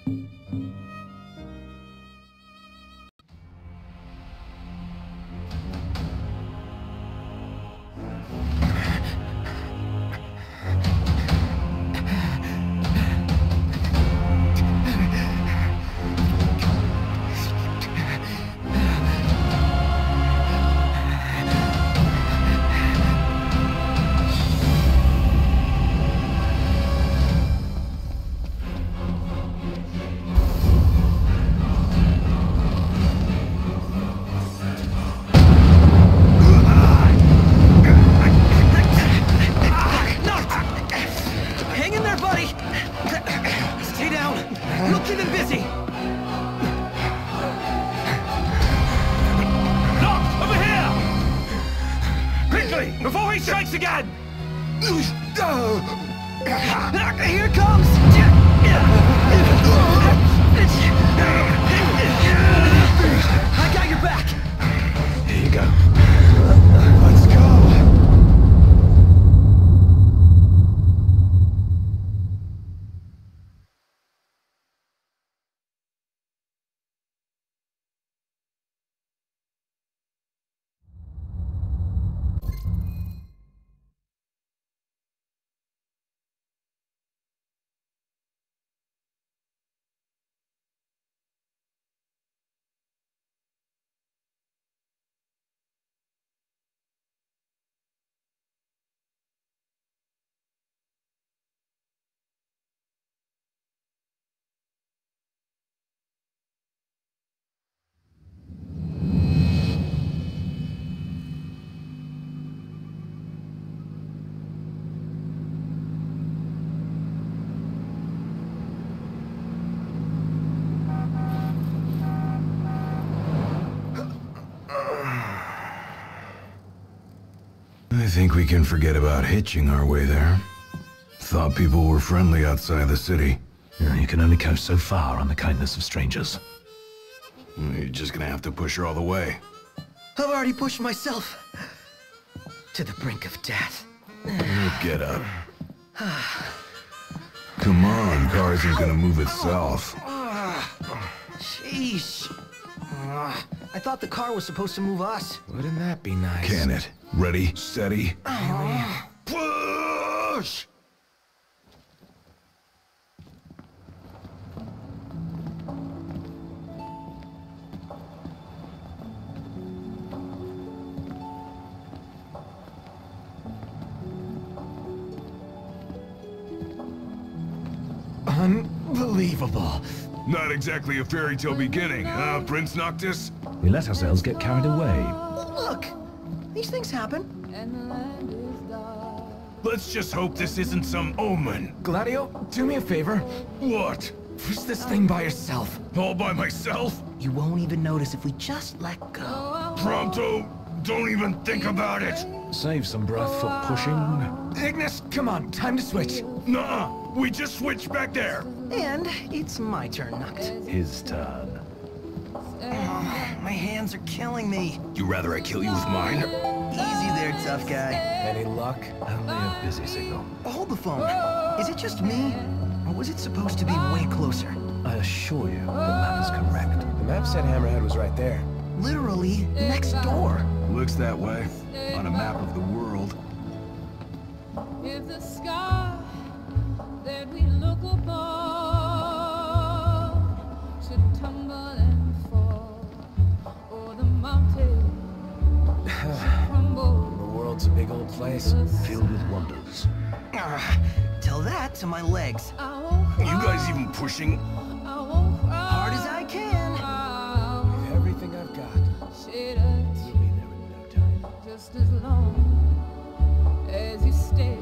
Before he strikes again! Here comes! I got your back! Here you go. Let's go! I think we can forget about hitching our way there. Thought people were friendly outside the city. You can only go so far on the kindness of strangers. You're just gonna have to push her all the way. I've already pushed myself to the brink of death. Get up. Come on, car isn't gonna move itself. Sheesh. I thought the car was supposed to move us. Wouldn't that be nice? Can it? Ready, steady. Push! Unbelievable. Not exactly a fairy tale beginning, huh, Prince Noctis? We let ourselves get carried away. Look! These things happen. Let's just hope this isn't some omen. Gladio, do me a favor. What? Push this thing by yourself. All by myself? You won't even notice if we just let go. Pronto, don't even think about it. Save some breath for pushing. Ignis, come on, time to switch. Nuh-uh, we just switched back there. And it's my turn, Noct. His turn. My hands are killing me. You rather I kill you with mine? Easy there, tough guy. Any luck? Only a busy signal. Hold the phone. Is it just me? Or was it supposed to be way closer? I assure you, the map is correct. The map said Hammerhead was right there. Literally next door. Looks that way, on a map of the world. If the sky that we look upon should tumble and fall, or the mountain should crumble, The world's a big old place. Filled with wonders. Tell that to my legs. I won't cry, You guys even pushing? I won't cry, Hard as I can. With everything I've got, shed a we'll be there in no time. just as long as you stay.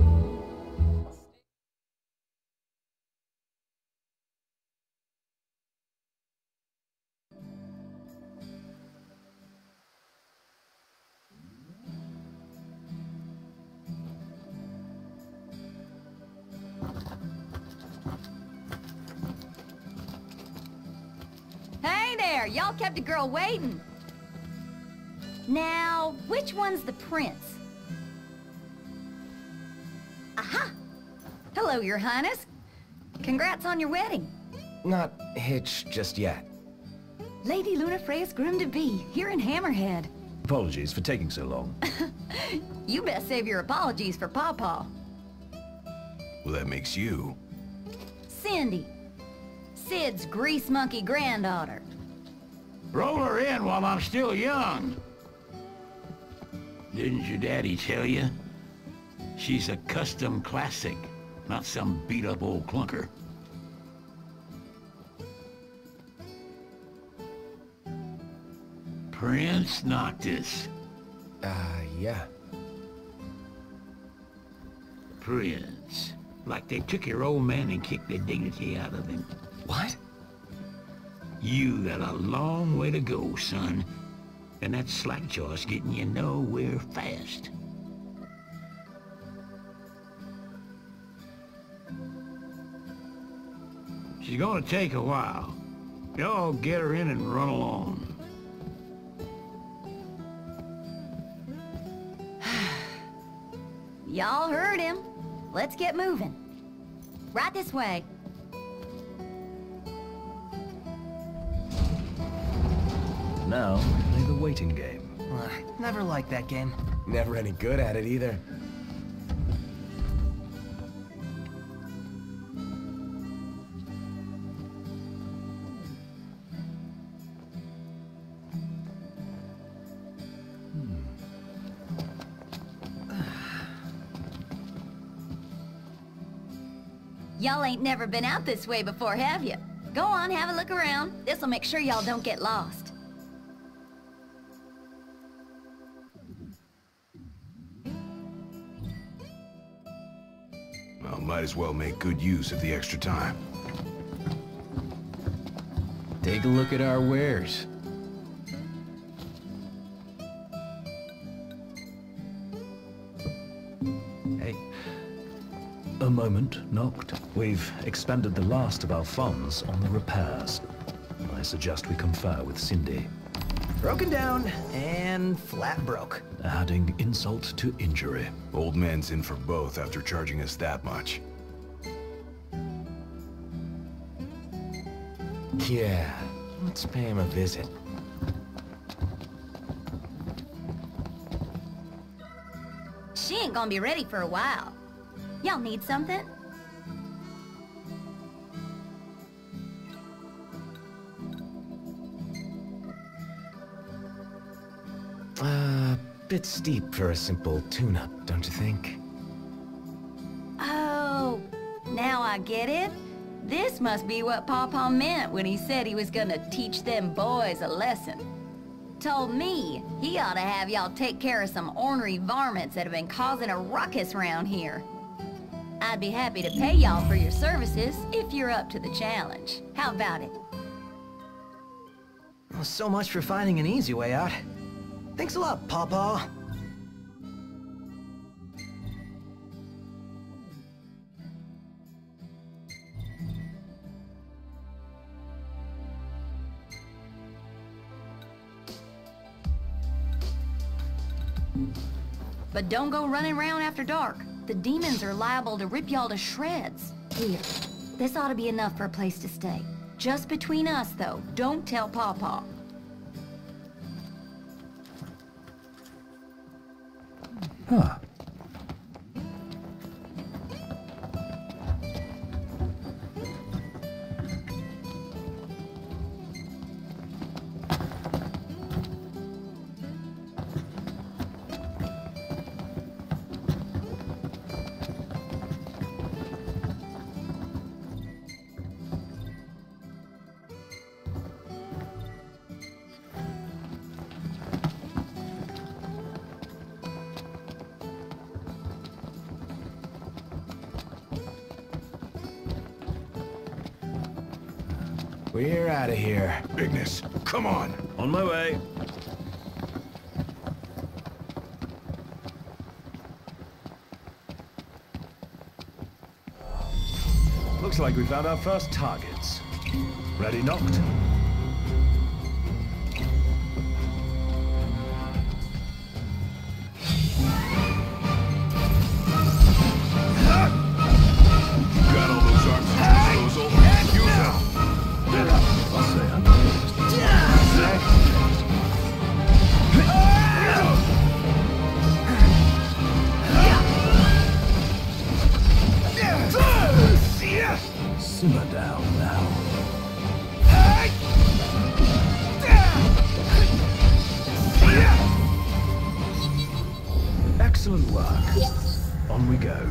Hey there, y'all kept a girl waiting. Now, which one's the prince? Aha! Hello, Your Highness. Congrats on your wedding. not hitch just yet. Lady Lunafreya's groom-to-be, here in Hammerhead. Apologies for taking so long. You best save your apologies for Pawpaw. Well, that makes you. Cindy. Sid's grease monkey granddaughter. Roll her in while I'm still young. Didn't your daddy tell you? She's a custom classic, not some beat-up old clunker. Prince Noctis. Yeah. Prince. Like they took your old man and kicked the dignity out of him. What? You got a long way to go, son. And that slackjaw's getting you nowhere fast. She's gonna take a while. Y'all get her in and run along. Y'all heard him. Let's get moving. Right this way. Now, play the waiting game. Never liked that game. Never any good at it either. Y'all ain't never been out this way before, have you? Go on, have a look around. This'll make sure y'all don't get lost. Well, might as well make good use of the extra time. Take a look at our wares. Hey. A moment, Noct. We've expended the last of our funds on the repairs. I suggest we confer with Cindy. Broken down and flat broke. Adding insult to injury. Old man's in for both after charging us that much. Yeah, let's pay him a visit. She ain't gonna be ready for a while. Y'all need something? Bit steep for a simple tune-up, don't you think? Oh, now I get it. This must be what Pawpaw meant when he said he was gonna teach them boys a lesson. Told me he ought to have y'all take care of some ornery varmints that have been causing a ruckus around here. I'd be happy to pay y'all for your services if you're up to the challenge. How about it? Well, so much for finding an easy way out. Thanks a lot, Pawpaw. But don't go running around after dark. The demons are liable to rip y'all to shreds. Here, this ought to be enough for a place to stay. Just between us, though. Don't tell Pawpaw. Huh. We're out of here. Bigness, come on! On my way. Looks like we found our first targets. Ready, Noct? Got all those arms and disposal? Use them! Simmer down now. Excellent work. On we go.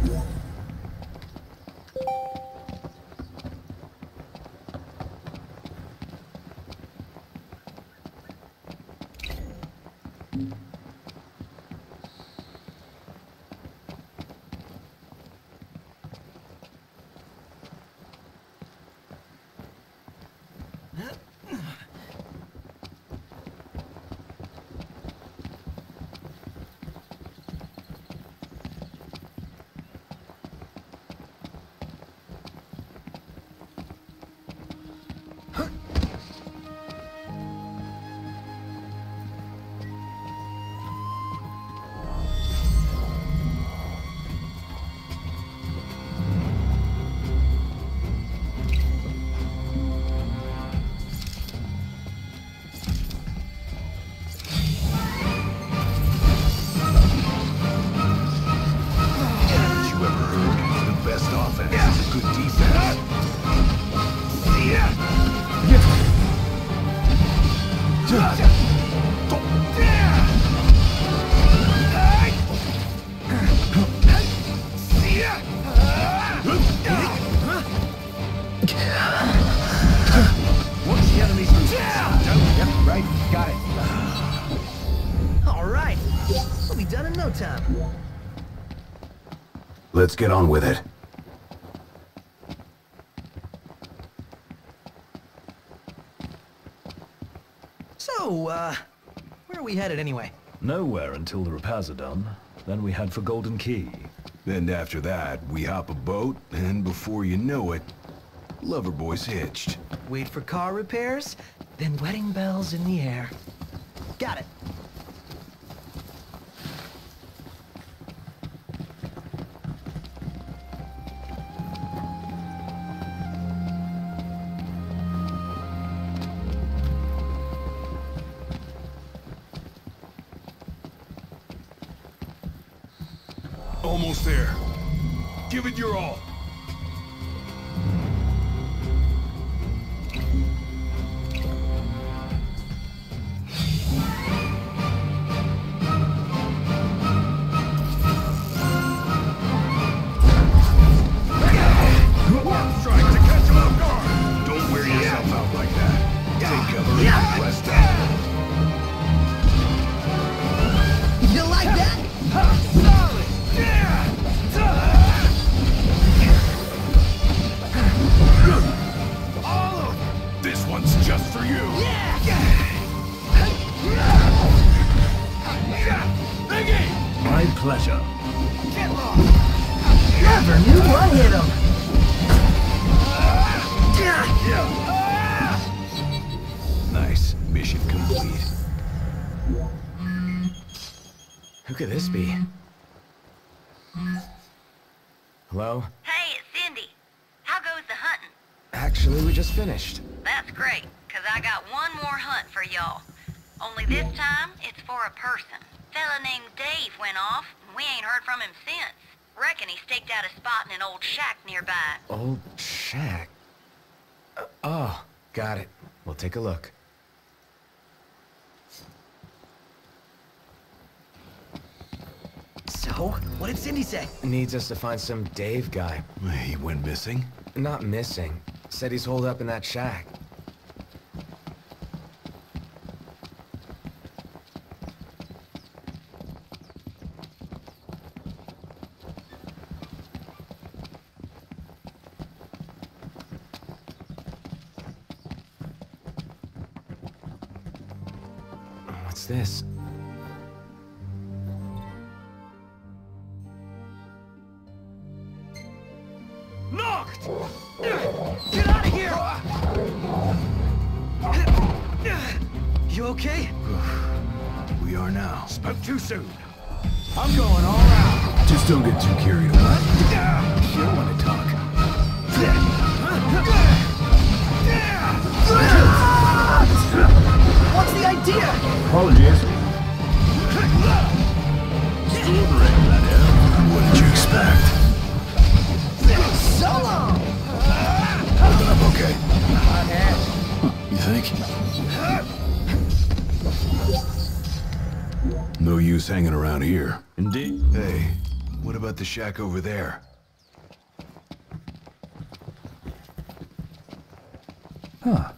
Let's get on with it. So, where are we headed anyway? Nowhere until the repairs are done. Then we head for Golden Key. Then after that, we hop a boat, and before you know it, Loverboy's hitched. Wait for car repairs, then wedding bells in the air. Got it. Almost there. Give it your all. Strike to catch him off guard. Don't wear yourself out like that. Take cover and rest up. You like that? Solid! All of this one's just for you. My pleasure. Never knew what hit him. Nice. Mission complete. Who could this be? Hello? Hey, it's Cindy. How goes the hunting? Actually, we just finished. That's great, 'cause I got one more hunt for y'all. Only this time, it's for a person. Fella named Dave went off, and we ain't heard from him since. Reckon he staked out a spot in an old shack nearby. Old shack. Oh, got it. We'll take a look. So, what did Cindy say? Needs us to find some Dave guy. He went missing? Not missing. Said he's holed up in that shack. What's this? Knocked! Get out of here! You okay? We are now. Spoke too soon. I'm going all out. Just don't get too carried away. You don't want to talk. What's the idea? Apologies. Extraordinary, that is. What did you expect? So long! think? No use hanging around here. Indeed. Hey, what about the shack over there? Huh.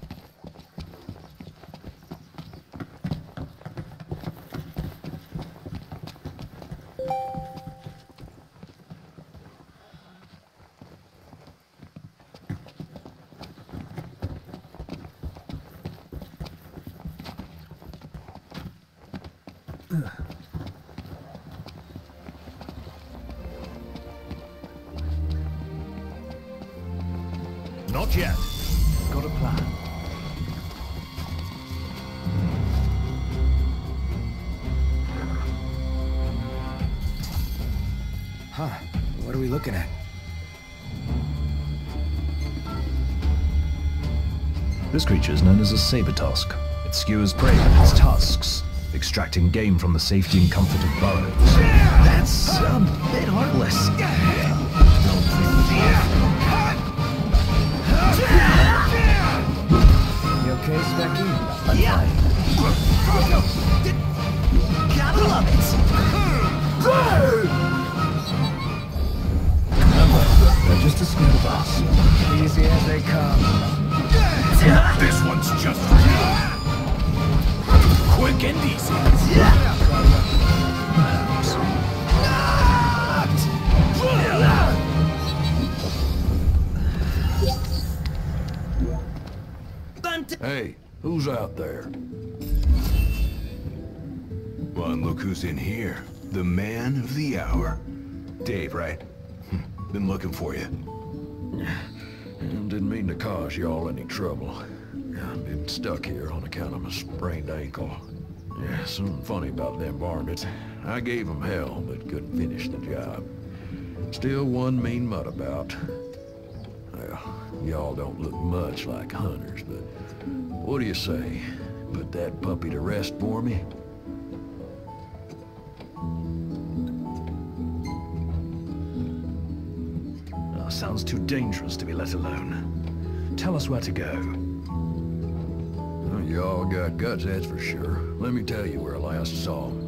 Not yet. Got a plan. Huh. What are we looking at? This creature is known as a saber tusk. It skewers prey with its tusks, extracting game from the safety and comfort of burrows. That's a bit heartless. You okay, Specky? Yeah. Gotta love it. They're just as scared of us. Easy as they come. This one's just for you. Quick and easy. Hey, who's out there? Well, and look who's in here. The man of the hour. Dave, right? Been looking for you. Didn't mean to cause y'all any trouble. I've been stuck here on account of my sprained ankle. Yeah, something funny about them varmints. I gave them hell, but couldn't finish the job. Still one mean mutt about. Well, y'all don't look much like hunters, but what do you say? Put that puppy to rest for me? Oh, sounds too dangerous to be let alone. Tell us where to go. Well, y'all got guts, that's for sure. Let me tell you where I last saw 'em.